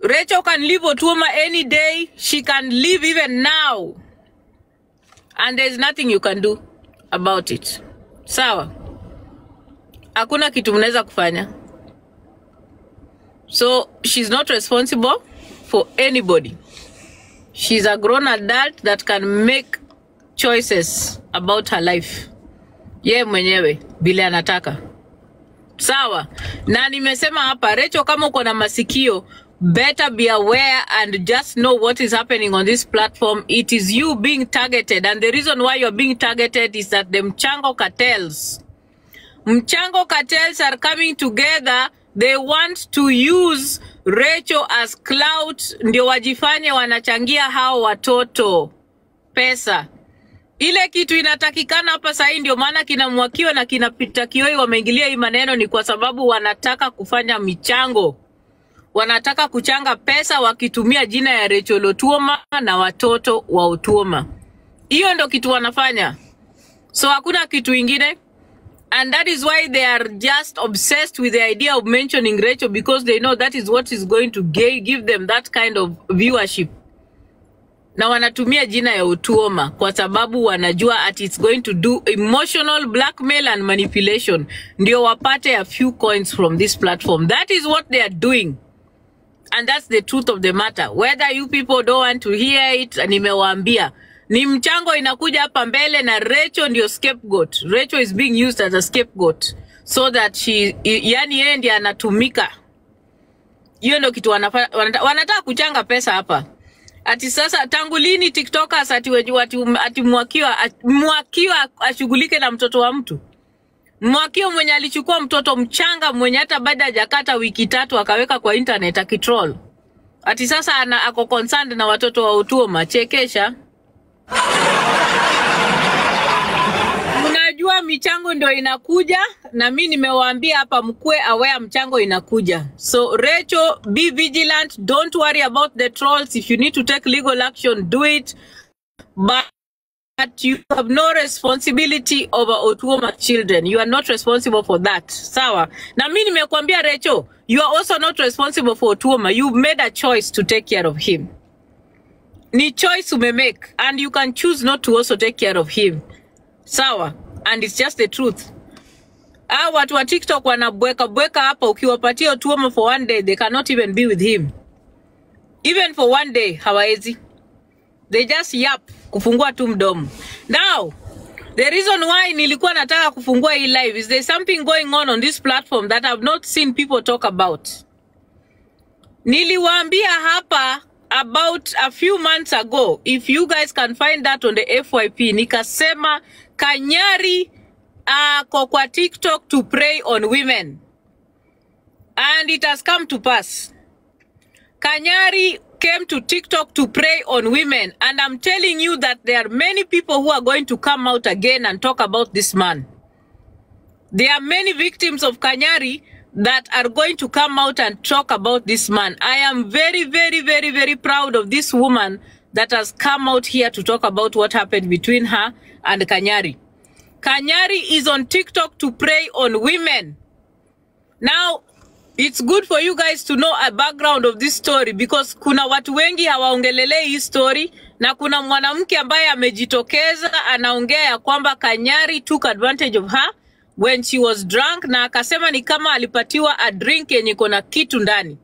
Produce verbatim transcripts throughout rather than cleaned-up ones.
Rachel can leave Otuoma any day. She can leave even now. And there's nothing you can do about it. Sawa. Hakuna kitu mnaweza kufanya. So she's not responsible for anybody. She's a grown adult that can make choices about her life. Ye mwenyewe bila anataka. Sawa. Na nimesema hapa, Rachel, kama uko na masikio, better be aware and just know what is happening on this platform. It is you being targeted, and the reason why you're being targeted is that the Mchango cartels. Mchango cartels are coming together. They want to use Rachel as clout, ndio wajifanye wanachangia hao watoto pesa. Ile kitu inatakikana hapa sasa, ndio maana kina Mwakiwa na kina Peter Kioi wameingilia hii maneno, ni kwa sababu wanataka kufanya michango. Wanataka kuchanga pesa wakitumia jina ya Rachel Otuoma na watoto wa Otuoma. Hiyo ndio kitu wanafanya. So hakuna kitu ingine. And that is why they are just obsessed with the idea of mentioning Rachel, because they know that is what is going to give them that kind of viewership. Na wanatumia jina ya Otuoma kwa sababu wanajua at it's going to do emotional blackmail and manipulation. Ndio wapate a few coins from this platform. That is what they are doing. And that's the truth of the matter. Whether you people don't want to hear it, nimewaambia. Ni mchango inakuja hapa mbele na Rachel ndio scapegoat. Rachel is being used as a scapegoat so that she, yani yeye ndiye anatumika. Hiyo ndio kitu wanafanya, wanataka kuchanga pesa hapa. Ati sasa tangu lini TikTokers ati ati, ati Mwakiwa Mwakiwa ashughulike na mtoto wa mtu? Mwakiwa mwenye alichukua mtoto mchanga mwenye hata baada hajakata wiki tatu akaweka kwa internet akitroll. Ati sasa ana ako concerned na watoto wa Otuoma. Chekesha. Mnajua michango ndio inakuja, na mimi nimewaambia hapa mkue aware mchango inakuja. So Rachel, be vigilant, don't worry about the trolls. If you need to take legal action, do it. But you have no responsibility over Otuoma children. You are not responsible for that. Sawa. Na mimi nimekuambia Rachel, you are also not responsible for Otuoma. You made a choice to take care of him. Ni choice ume make, and you can choose not to also take care of him. Sawa. And it's just the truth. Ah, watu wa TikTok wanabweka bweka hapa, ukiwapatia Otuoma for one day, they cannot even be with him. Even for one day, hawaezi. They just yap, kufungua tu mdomo. Now, the reason why nilikuwa nataka kufungua hii live is there's something going on on this platform that I've not seen people talk about. Niliwaambia hapa about a few months ago, if you guys can find that on the F Y P, nikasema Kanyari ako uh, kwa TikTok to prey on women. And it has come to pass. Kanyari came to TikTok to prey on women, and I'm telling you that there are many people who are going to come out again and talk about this man. There are many victims of Kanyari that are going to come out and talk about this man. I am very, very, very, very proud of this woman that has come out here to talk about what happened between her and Kanyari. Kanyari is on TikTok to prey on women. Now, it's good for you guys to know a background of this story, because kuna watu wengi hawaongelele hii story, na kuna mwanamke ambaye amejitokeza anaongea ya kwamba Kanyari took advantage of her when she was drunk, na akasema ni kama alipatiwa a drink yenye kona kitu ndani.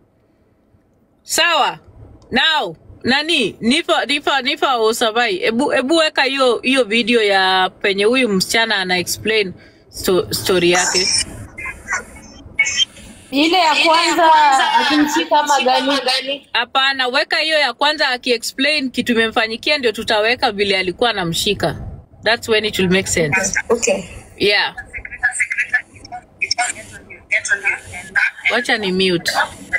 Sawa. Now, nani nifa nifa nifa Osavai, ebu ebu weka hiyo hiyo video ya penye huyu msichana ana explain sto, story yake. Ile ya kwanza akimshika magani. Hapana, weka hiyo ya kwanza aki-explain kitu imemfanyikia, ndio tutaweka vile alikuwa anamshika. That's when it will make sense. Okay. Yeah. Wacha ni mute.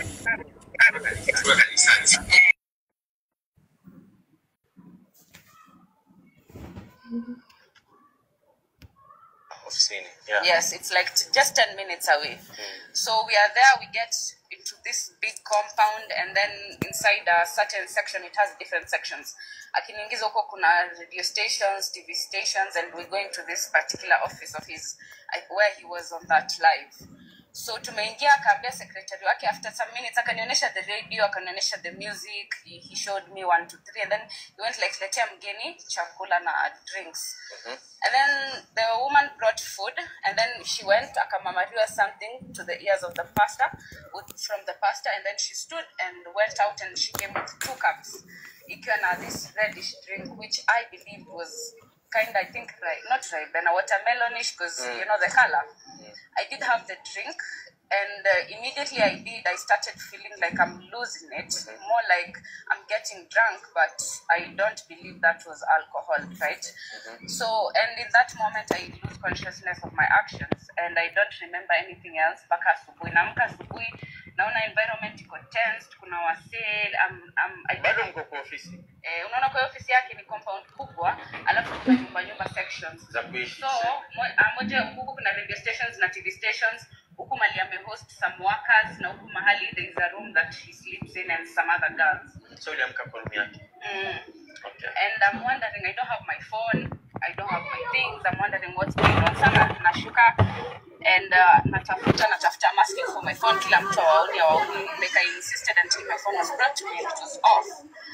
Yeah. Yes, it's like just ten minutes away. Mm. So we are there, we get into this big compound, and then inside a certain section, it has different sections. Akiningiza huko kuna radio stations, T V stations, and we're going to this particular office of his, where he was on that live. So tumeingia akaambia secretary wake after some minutes akanionyesha the radio, akanionyesha the music, he, he showed me one two three and then he went like letea mgeni chakula na drinks. Mm-hmm. And then the woman brought food and then she went akamamariwa something to the ears of the pastor with, from the pastor, and then she stood and went out and she came with two cups. Ikiwa na this reddish drink which I believed was kind, I think, right, not right, then a watermelonish, because mm. you know the color. Mm. I did have the drink, and uh, immediately I did, I started feeling like I'm losing it, mm-hmm. more like I'm getting drunk, but I don't believe that was alcohol, right? Mm-hmm. So, and in that moment, I lose consciousness of my actions, and I don't remember anything else. Baka asubuhi, naamka asubuhi, naona environment iko tensed, kuna wasee, um, um, I bado mko kwa ofisi. Eh, unaona kwa ofisi yake ni compound kubwa, alafu kuna nyumba nyumba sections za kuishi. So moja huko kuna radio stations na T V stations, huko mali amehost some workers, na huko mahali there is a room that he sleeps in and some other girls. So uliamka kwa room yake. Mm. Okay. And I'm wondering, I don't have my phone, I don't have my things, I'm wondering what's going on. Sana nashuka and uh, natafuta natafuta I'm asking for my phone, kila mtu waoni waoni, like I insisted until my phone was brought to me and it was off.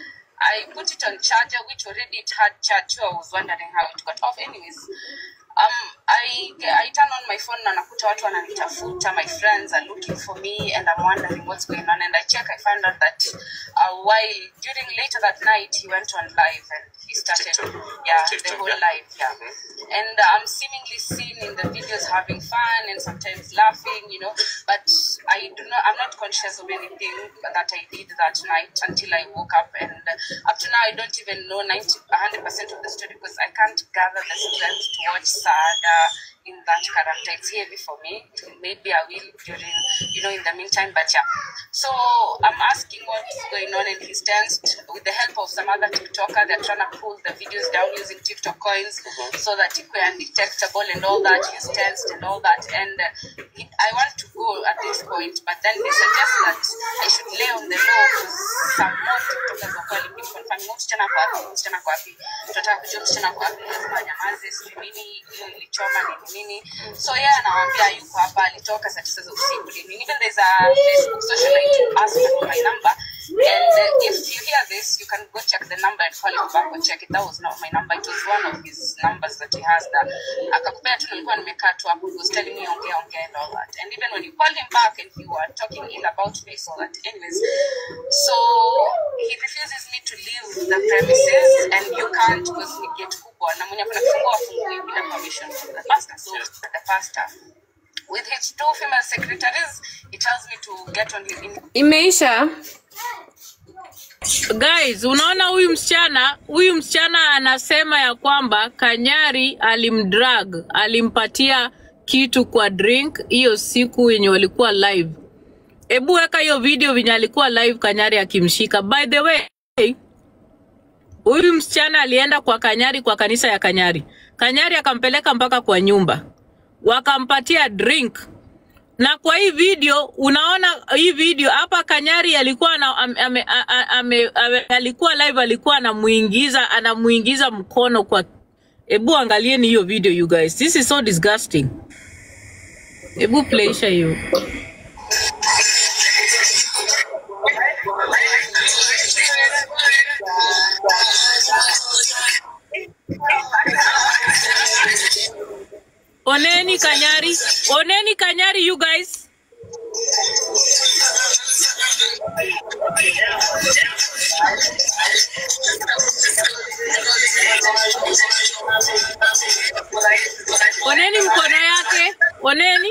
I put it on charger, which already it had charge, so I was wondering how it got off. Anyways, um, I I turn on my phone and nakuta watu wananitafuta, my friends are looking for me, and I'm wondering what's going on. And I check, I find out that uh, while during later that night he went on live and he started, yeah, the whole live, yeah. And uh, I'm seemingly seen in the videos having fun and sometimes laughing, you know. But I do not, I'm not conscious of anything that I did that night until I woke up. And uh, up to now, I don't even know ninety, one hundred percent of the story because I can't gather the strength to watch Saga in that character. It's heavy for me. Maybe I will during, you know, in the meantime, but yeah. So I'm asking what's going on, and he's tensed. With the help of some other TikToker, they're trying to pull the videos down using TikTok coins so that it can be undetectable and all that. He's tensed and all that. And uh, he, I want to go at this point, but then they suggest that I should lay on the low because some more TikTokers are calling me confirming msichana kwa wapi, msichana kwa wapi, tunataka kujua msichana kwa wapi, lazima nyamaze, sijui nini, hiyo ilichoma nini nini. So yeah, naambia yuko hapa, alitoka saa tisa za usiku nini. Even there's a Facebook socialite who asked for my number, and uh, if you hear this, you can go check the number and call him back or check it. That was not my number, it was one of his numbers that he has that akakupea tu, nilikuwa nimekaa tu hapo, he was telling me ongea ongea and all that. And even when you call him back and you are talking ill about me, so that anyways, so he refuses me to leave the premises, and you can't because we get kubwa na mwenye kuna kufungua fungue bila permission from the pastor. So the pastor with his two female secretaries, he tells me to get on his in Imeisha. Guys, unaona huyu msichana, huyu msichana anasema ya kwamba Kanyari alimdrag, alimpatia kitu kwa drink hiyo siku yenye walikuwa live. Ebu weka hiyo video venye alikuwa live Kanyari akimshika. By the way, huyu msichana alienda kwa Kanyari, kwa kanisa ya Kanyari. Kanyari akampeleka mpaka kwa nyumba, wakampatia drink. Na kwa hii video, unaona hii video hapa Kanyari alikuwa na ame, ame, ame, ame, alikuwa live, alikuwa anamuingiza anamuingiza mkono kwa. Ebu angalieni hiyo video you guys. This is so disgusting. Ebu play hiyo. Oneni Kanyari, oneni Kanyari you guys. Oneni mkono yake, oneni.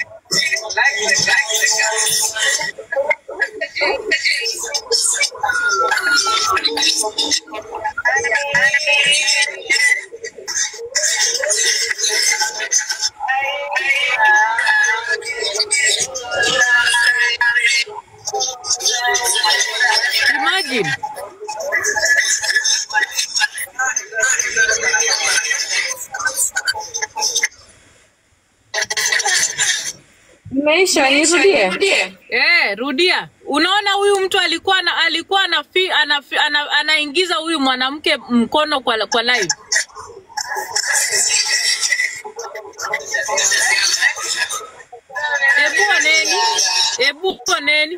Imagine. Imeisha, nirudie. Eh, rudia. Unaona huyu mtu alikuwa na alikuwa na ana, ana, anaingiza huyu mwanamke mkono kwa kwa live. Ebu oneni. Ebu oneni.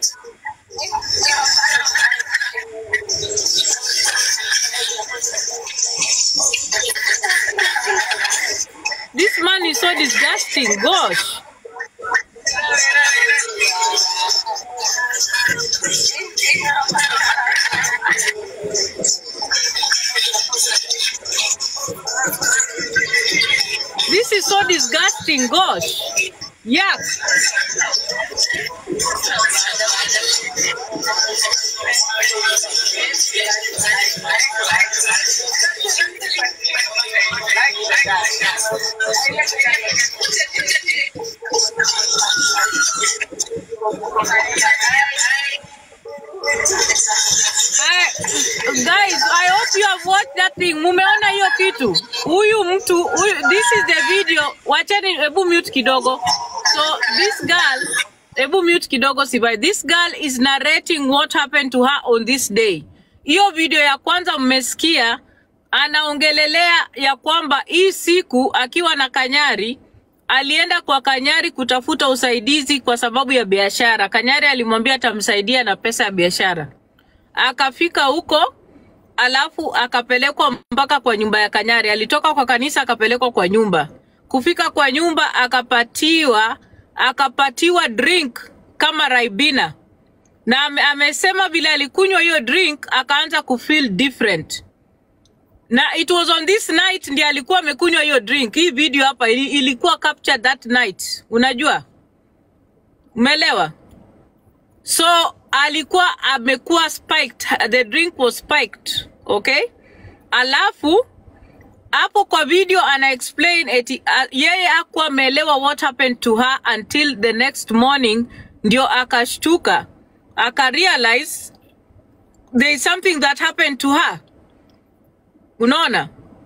This man is so disgusting. Gosh. This is so disgusting. Gosh. Yuck. I, guys, I hope you have watched that thing. Mumeona hiyo kitu. Huyu mtu, huyu, this is the video. Wacheni, ebu mute kidogo. So this girl, ebu mute kidogo sibai. This girl is narrating what happened to her on this day. Hiyo video ya kwanza mmesikia, anaongelelea ya kwamba hii siku akiwa na Kanyari, alienda kwa Kanyari kutafuta usaidizi kwa sababu ya biashara. Kanyari alimwambia atamsaidia na pesa ya biashara. Akafika huko, alafu akapelekwa mpaka kwa nyumba ya Kanyari. Alitoka kwa kanisa akapelekwa kwa nyumba. Kufika kwa nyumba akapatiwa akapatiwa drink kama Raibina. Na ame, amesema vile alikunywa hiyo drink akaanza kufeel different. Na it was on this night ndiye alikuwa amekunywa hiyo drink. Hii video hapa ilikuwa captured that night. Unajua? Umeelewa? So alikuwa amekuwa spiked. The drink was spiked. Okay? Alafu hapo kwa video ana explain eti uh, yeye hakuwa ameelewa what happened to her until the next morning ndio akashtuka. Aka realize there is something that happened to her. Unaona?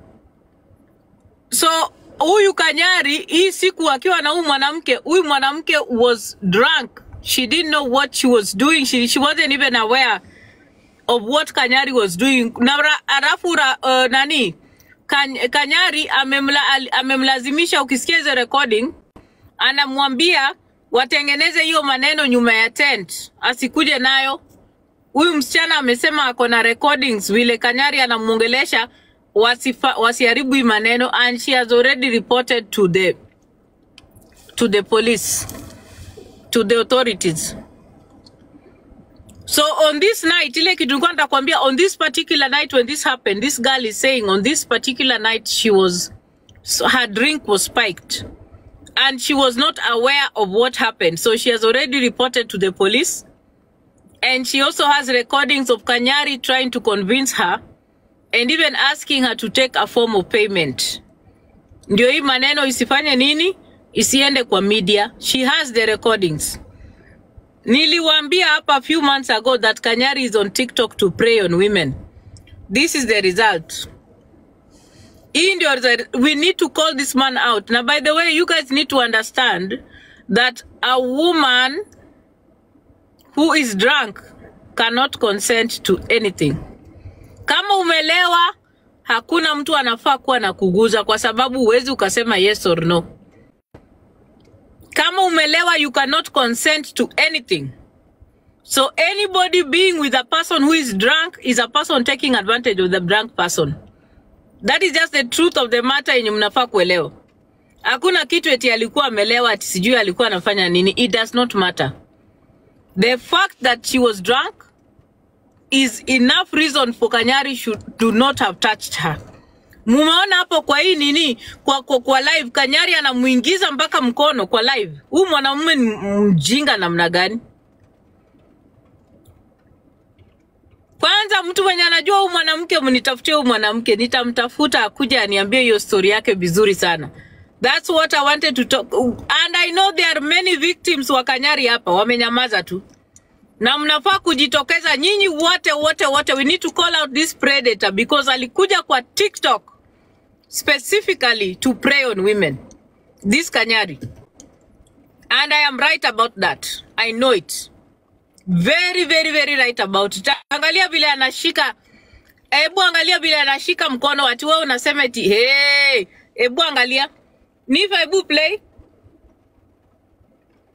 So huyu Kanyari hii siku akiwa na huyu mwanamke, huyu mwanamke was drunk. She didn't know what she was doing. She, she wasn't even aware of what Kanyari was doing. Na alafu uh, nani? Kanyari amemla, amemlazimisha, ukisikia hizo recording, anamwambia watengeneze hiyo maneno nyuma ya tent. Asikuje nayo. Huyu msichana amesema ako na recordings vile Kanyari anamuongelesha wasifa, wasiharibu hii maneno, and she has already reported to the to the police, to the authorities. So on this night, ile kitu nilikuwa nitakwambia, on this particular night when this happened, this girl is saying on this particular night she was, so her drink was spiked. And she was not aware of what happened. So she has already reported to the police. And she also has recordings of Kanyari trying to convince her and even asking her to take a form of payment. Ndio hii maneno isifanye nini? Isiende kwa media. She has the recordings. Niliwaambia hapa a few months ago that Kanyari is on TikTok to prey on women. This is the result. India, we need to call this man out. Now, by the way, you guys need to understand that a woman who is drunk cannot consent to anything. Kama umelewa, hakuna mtu anafaa kuwa na kuguza kwa sababu huwezi ukasema yes or no. Kama umelewa, you cannot consent to anything. So anybody being with a person who is drunk is a person taking advantage of the drunk person. That is just the truth of the matter yenye mnafaa kuelewa. Hakuna kitu eti alikuwa amelewa ati sijui alikuwa anafanya nini. It does not matter. The fact that she was drunk is enough reason for Kanyari should do not have touched her. Mumeona hapo kwa hii nini kwa, kwa, kwa live Kanyari anamuingiza mpaka mkono kwa live. Huyu mwanamume mjinga namna gani? Kwanza mtu mwenye anajua huyu mwanamke, mnitafutie huyu mwanamke, nitamtafuta akuja aniambie hiyo story yake vizuri sana. That's what I wanted to talk. And I know there are many victims wa Kanyari hapa wamenyamaza tu. Na mnafaa kujitokeza nyinyi wote wote wote. We need to call out this predator because alikuja kwa TikTok specifically to prey on women. This Kanyari. And I am right about that. I know it. Very, very, very right about it. Angalia vile anashika. Ebu angalia vile anashika mkono. Ati wewe unasema eti, hey, ebu angalia. Nifa ebu play.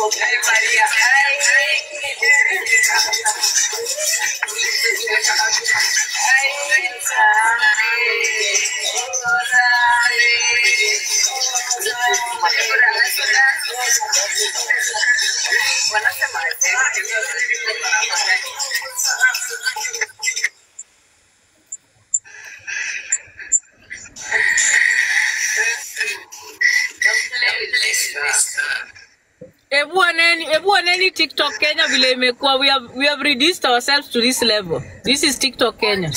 Ebu aneni, ebu aneni TikTok Kenya vile imekuwa. We have we have reduced ourselves to this level. This is TikTok Kenya.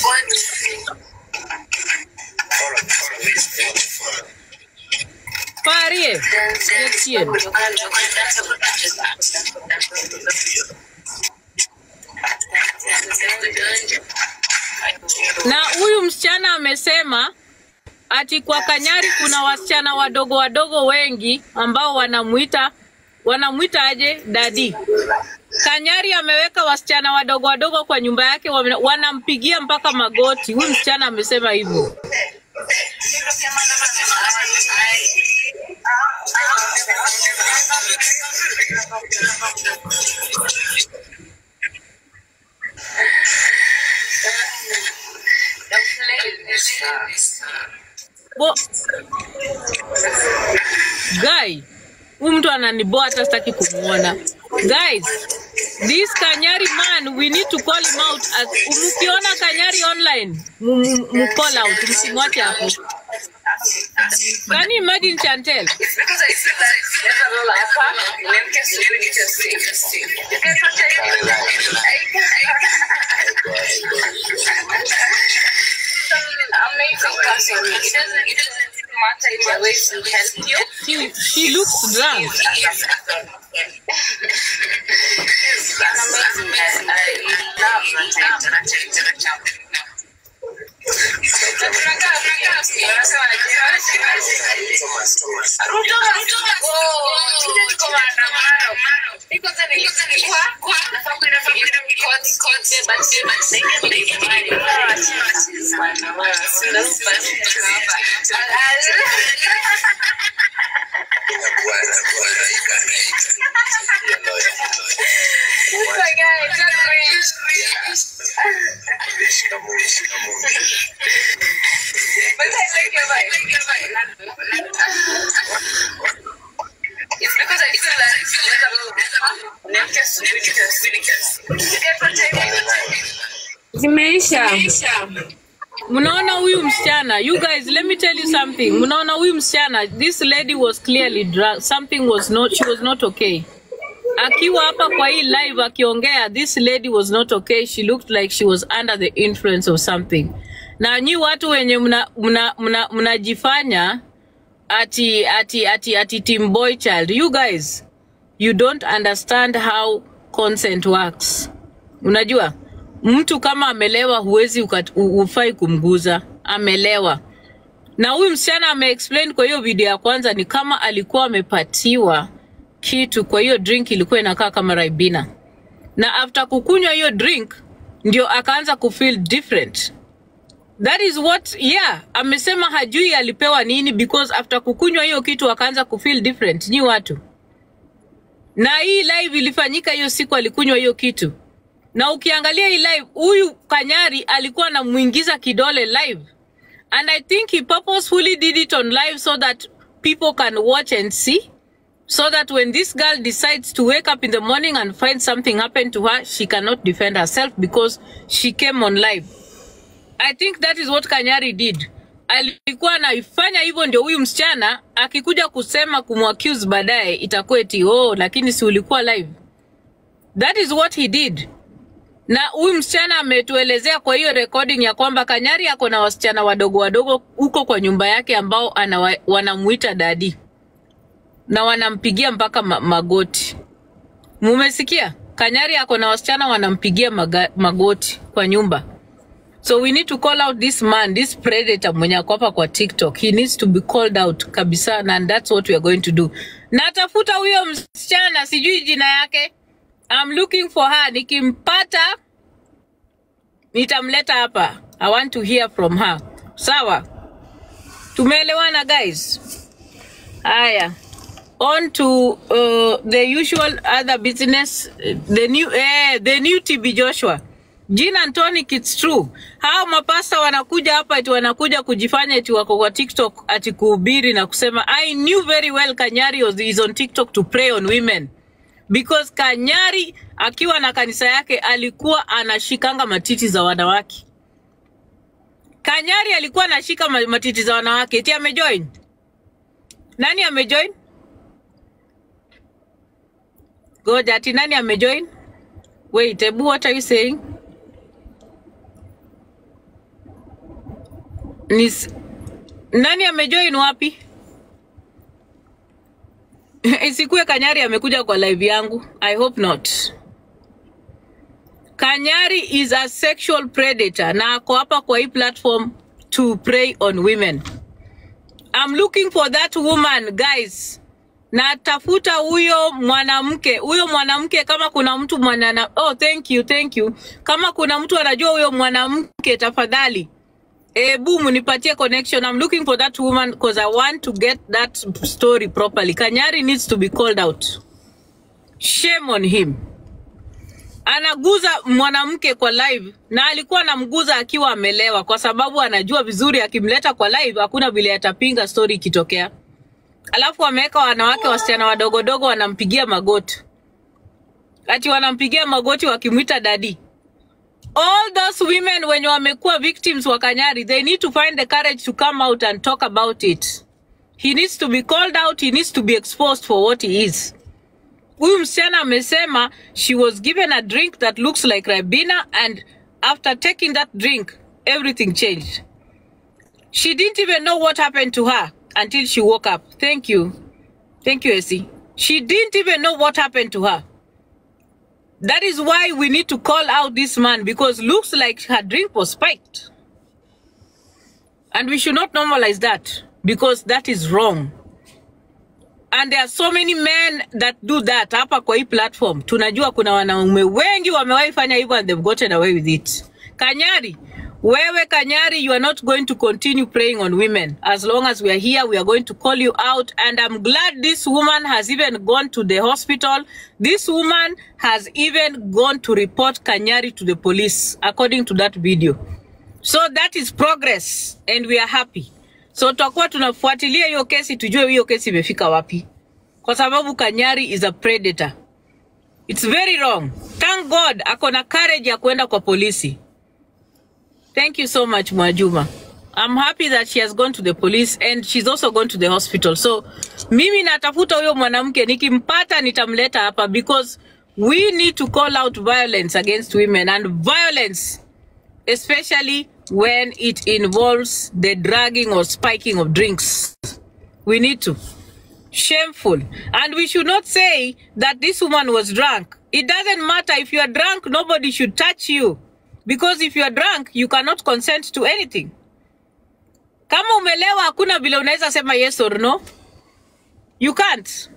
Parie. Yetien. Na huyu msichana amesema ati kwa Kanyari kuna wasichana wadogo wadogo wengi ambao wanamuita wanamuita aje daddy. Kanyari ameweka wasichana wadogo wadogo kwa nyumba yake, wanampigia mpaka magoti. Huyu msichana amesema hivyo. Bo guy, mtu ananiboa hata sitaki kumuona. Guys, this Kanyari man, we need to call him out. As umukiona Kanyari online, mu call out, msimwache hapo. Can you imagine Chantel? Because I feel like there's a lot of fun. Let me just do it just see. You can protect me. Amazing person. It doesn't, it doesn't matter if I ways to help you. She, she looks drunk. She's an amazing person. I love her. But I like your vibe. It's because I feel like there's a little bit just really just really just. You get protected. Zimeisha. Munaona huyu msichana, you guys, let me tell you something. Munaona huyu msichana, this lady was clearly drunk. Something was not, she was not okay. Akiwa hapa kwa hii live akiongea, this lady was not okay. She looked like she was under the influence of something. Na nyi watu wenye mna mna mna mnajifanya ati ati ati ati team boy child, you guys, you don't understand how consent works. Unajua mtu kama amelewa huwezi ufai kumguza, amelewa. Na huyu msichana ame-explain kwa hiyo video ya kwanza ni kama alikuwa amepatiwa kitu, kwa hiyo drink ilikuwa inakaa kama Ribena. Na after kukunywa hiyo drink ndio akaanza kufeel different. That is what, yeah, amesema hajui alipewa nini because after kukunywa hiyo kitu akaanza kufeel different. Nyi watu. Na hii live ilifanyika hiyo siku alikunywa hiyo kitu. Na ukiangalia hii live, huyu Kanyari alikuwa anamuingiza kidole live. And I think he purposefully did it on live so that people can watch and see. So that when this girl decides to wake up in the morning and find something happened to her, she cannot defend herself because she came on live. I think that is what Kanyari did. Alikuwa anaifanya hivyo ndio huyu msichana akikuja kusema kumwaccuse baadaye itakuwa eti oh lakini si ulikuwa live. That is what he did. Na huyu msichana ametuelezea kwa hiyo recording ya kwamba Kanyari ako na wasichana wadogo wadogo huko kwa nyumba yake ambao ana wanamuita daddy. Na wanampigia mpaka ma magoti. Mumesikia? Kanyari ako na wasichana wanampigia magoti kwa nyumba. So we need to call out this man, this predator mwenye ako hapa kwa TikTok. He needs to be called out kabisa, and that's what we are going to do. Natafuta huyo msichana, sijui jina yake. I'm looking for her. Nikimpata nitamleta hapa. I want to hear from her. Sawa? Tumeelewana guys? Haya. on to uh, the usual other business, the new eh, the new T B Joshua. Jean and Tonic, it's true. Hao mapasta wanakuja hapa eti wanakuja kujifanya eti wako kwa TikTok ati kuhubiri na kusema I knew very well Kanyari was, is on TikTok to prey on women. Because Kanyari akiwa na kanisa yake alikuwa anashikanga matiti za wanawake. Kanyari alikuwa anashika matiti za wanawake. Eti amejoin? Nani amejoin? Goja, ati nani amejoin? Wait, Ebu, what are you saying? Nis, nani amejoin wapi? Isikue Kanyari amekuja kwa live yangu. I hope not. Kanyari is a sexual predator na ako hapa kwa hii platform to prey on women. I'm looking for that woman, guys. Na tafuta huyo mwanamke. Huyo mwanamke kama kuna mtu mwanana. Oh, thank you, thank you. Kama kuna mtu anajua huyo mwanamke tafadhali. Ebu munipatie connection. I'm looking for that woman because I want to get that story properly. Kanyari needs to be called out. Shame on him. Anaguza mwanamke kwa live na alikuwa anamguza akiwa amelewa kwa sababu anajua vizuri akimleta kwa live hakuna vile atapinga story ikitokea. Alafu ameweka wanawake wasichana wadogo dogo wanampigia magoti. Ati wanampigia magoti wakimuita daddy. All those women when wamekuwa victims wa Kanyari, they need to find the courage to come out and talk about it. He needs to be called out, he needs to be exposed for what he is. Huyu msichana amesema she was given a drink that looks like Ribena and after taking that drink, everything changed. She didn't even know what happened to her until she woke up. Thank you. Thank you, Essie. She didn't even know what happened to her. That is why we need to call out this man because looks like her drink was spiked. And we should not normalize that because that is wrong. And there are so many men that do that hapa kwa hii platform. Tunajua kuna wanaume wengi wamewahi fanya hivyo and they've gotten away with it. Kanyari, wewe Kanyari, you are not going to continue preying on women. As long as we are here, we are going to call you out. And I'm glad this woman has even gone to the hospital. This woman has even gone to report Kanyari to the police, according to that video. So that is progress and we are happy. So tutakuwa tunafuatilia hiyo kesi tujue hiyo kesi imefika wapi. Kwa sababu Kanyari is a predator. It's very wrong. Thank God akona courage ya kwenda kwa polisi. Thank you so much, Mwajuma. I'm happy that she has gone to the police and she's also gone to the hospital. So mimi natafuta huyo mwanamke, nikimpata nitamleta hapa because we need to call out violence against women and violence especially when it involves the dragging or spiking of drinks. We need to. Shameful. And we should not say that this woman was drunk. It doesn't matter if you are drunk, nobody should touch you. Because if you are drunk, you cannot consent to anything. Kama umelewa hakuna vile unaweza sema yes or no. You can't.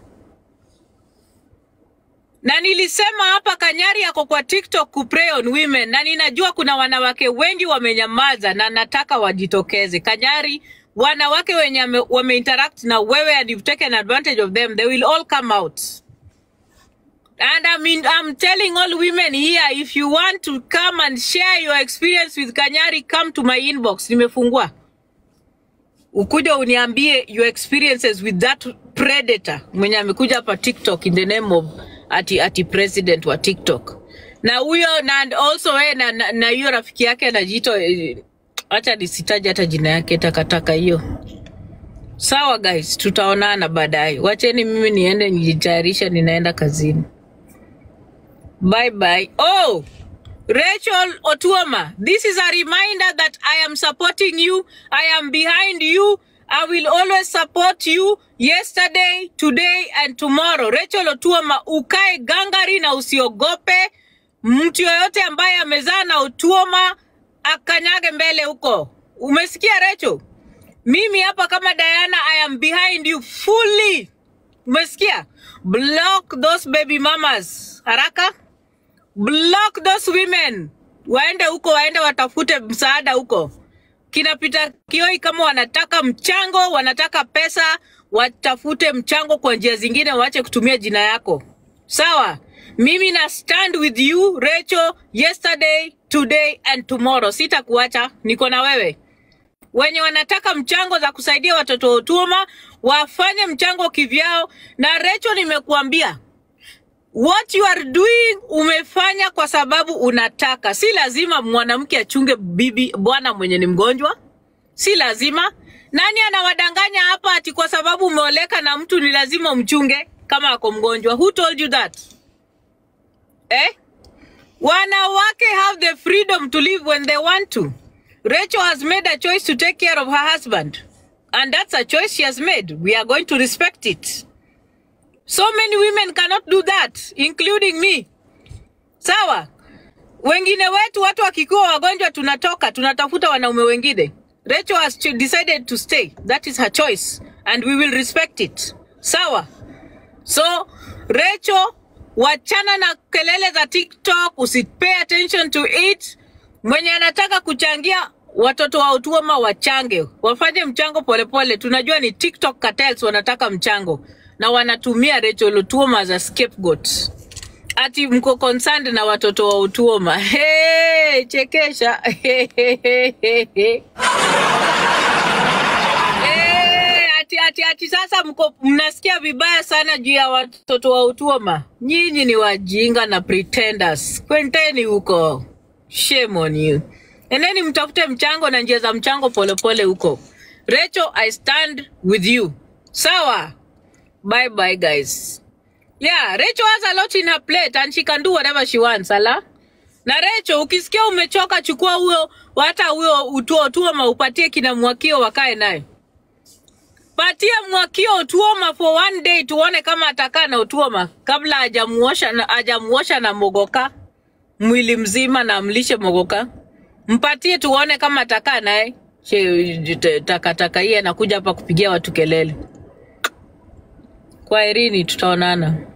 Na nilisema hapa Kanyari yako kwa TikTok kuprey on women. Na ninajua kuna wanawake wengi wamenyamaza na nataka wajitokeze. Kanyari, wanawake wenye wame interact na wewe and you've taken advantage of them, they will all come out. And I mean, I'm telling all women here, if you want to come and share your experience with Kanyari, come to my inbox. Nimefungua. Ukuja uniambie your experiences with that predator. Mwenye amekuja hapa TikTok in the name of ati ati president wa TikTok. Na huyo na and also we na na hiyo rafiki yake anajiita acha nisitaje hata jina yake takataka hiyo. Sawa guys, tutaonana baadaye. Wacheni mimi niende nijitayarisha ninaenda kazini. Bye bye. Oh, Rachel Otuoma, this is a reminder that I am supporting you. I am behind you. I will always support you yesterday, today, and tomorrow. Rachel Otuoma, ukae gangari na usiogope. Mtu yoyote ambaye amezaa na Otuoma, akanyage mbele huko. Umesikia Rachel? Mimi hapa kama Diana, I am behind you fully. Umesikia? Block those baby mamas. Haraka. Block those women. Waende huko, waende watafute msaada huko. Kina Peter Kioi kama wanataka mchango, wanataka pesa, watafute mchango kwa njia zingine, waache kutumia jina yako. Sawa? Mimi na stand with you, Rachel, yesterday, today and tomorrow. Sitakuacha, niko na wewe. Wenye wanataka mchango za kusaidia watoto wa Otuoma, wafanye mchango kivyao. Na Rachel, nimekuambia, what you are doing umefanya kwa sababu unataka. Si lazima mwanamke achunge bibi bwana mwenye ni mgonjwa. Si lazima. Nani anawadanganya hapa ati kwa sababu umeoleka na mtu ni lazima umchunge kama ako mgonjwa? Who told you that? Eh? Wanawake have the freedom to live when they want to. Rachel has made a choice to take care of her husband. And that's a choice she has made. We are going to respect it. So many women cannot do that, including me. Sawa? Wengine wetu watu wakikuwa wagonjwa tunatoka, tunatafuta wanaume wengine. Rachel has decided to stay. That is her choice. And we will respect it. Sawa? So, Rachel, wachana na kelele za TikTok, usipay attention to it. Mwenye anataka kuchangia watoto wa Otuoma wachange. Wafanye mchango pole pole. Tunajua ni TikTok cartels wanataka mchango. Na wanatumia Rachel Otuoma as a scapegoat. Ati mko concerned na watoto wa Otuoma. Hey, chekesha. Hey, hey, hey, hey, hey. Hey, ati ati ati sasa mko mnasikia vibaya sana juu ya watoto wa Otuoma. Nyinyi ni wajinga na pretenders. Kwenteni huko. Shame on you. Eneni mtafute mchango na njia za mchango pole pole huko. Rachel, I stand with you. Sawa? Bye bye guys. Yeah, Rachel has a lot in her plate and she can do whatever she wants, ala. Na Rachel, ukisikia umechoka chukua huyo, hata huyo utuo Otuoma upatie kina Mwakio wakae naye. Patia Mwakio Otuoma for one day tuone kama atakaa na Otuoma kabla hajamuosha na hajamuosha na Mogoka mwili mzima na amlishe Mogoka. Mpatie tuone kama atakaa naye. Taka taka hii anakuja hapa kupigia watu kelele. Kwaherini, tutaonana.